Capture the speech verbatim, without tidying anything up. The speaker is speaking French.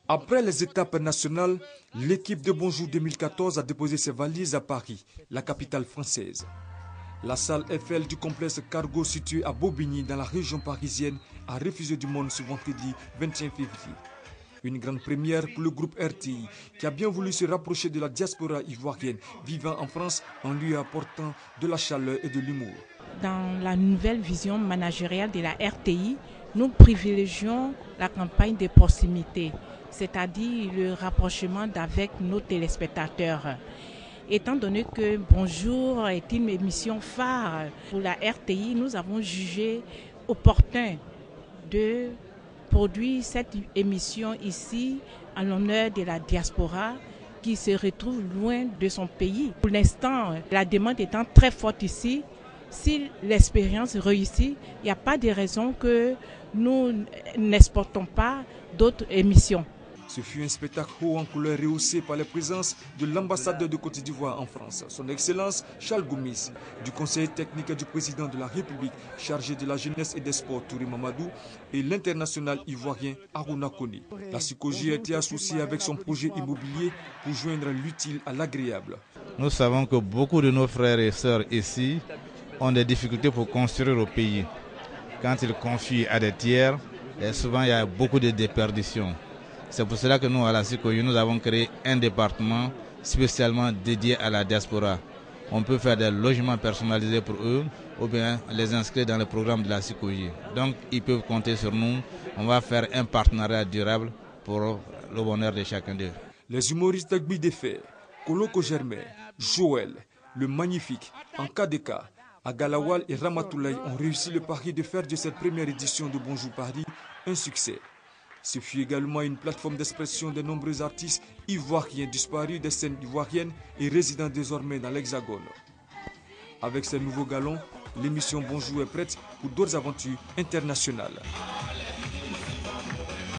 Après les étapes nationales, l'équipe de Bonjour deux mille quatorze a déposé ses valises à Paris, la capitale française. La salle F L du complexe Cargo situé à Bobigny dans la région parisienne a refusé du monde ce vendredi vingt et un février. Une grande première pour le groupe R T I qui a bien voulu se rapprocher de la diaspora ivoirienne vivant en France en lui apportant de la chaleur et de l'humour. Dans la nouvelle vision managériale de la R T I, nous privilégions la campagne de proximité, c'est-à-dire le rapprochement avec nos téléspectateurs. Étant donné que Bonjour est une émission phare pour la R T I, nous avons jugé opportun de produire cette émission ici en l'honneur de la diaspora qui se retrouve loin de son pays. Pour l'instant, la demande étant très forte ici, si l'expérience réussit, il n'y a pas de raison que nous n'exportons pas d'autres émissions. Ce fut un spectacle haut en couleur rehaussé par la présence de l'ambassadeur de Côte d'Ivoire en France, son Excellence Charles Gomis, du conseiller technique du président de la République chargé de la jeunesse et des sports Touré Mamadou et l'international ivoirien Aruna Kone. La Sycogie a été associée avec son projet immobilier pour joindre l'utile à l'agréable. Nous savons que beaucoup de nos frères et sœurs ici ont des difficultés pour construire au pays. Quand ils confient à des tiers, et souvent il y a beaucoup de déperditions. C'est pour cela que nous, à la Sycogie, nous avons créé un département spécialement dédié à la diaspora. On peut faire des logements personnalisés pour eux ou bien les inscrire dans le programme de la Sycogie. Donc, ils peuvent compter sur nous. On va faire un partenariat durable pour le bonheur de chacun d'eux. Les humoristes Agbi Defer, Koloko Germain, Joël, le Magnifique, Ankadeka, Agalawal et Ramatoulaye ont réussi le pari de faire de cette première édition de Bonjour Paris un succès. Ce fut également une plateforme d'expression de nombreux artistes ivoiriens disparus des scènes ivoiriennes et résidant désormais dans l'Hexagone. Avec ces nouveaux galons, l'émission Bonjour est prête pour d'autres aventures internationales.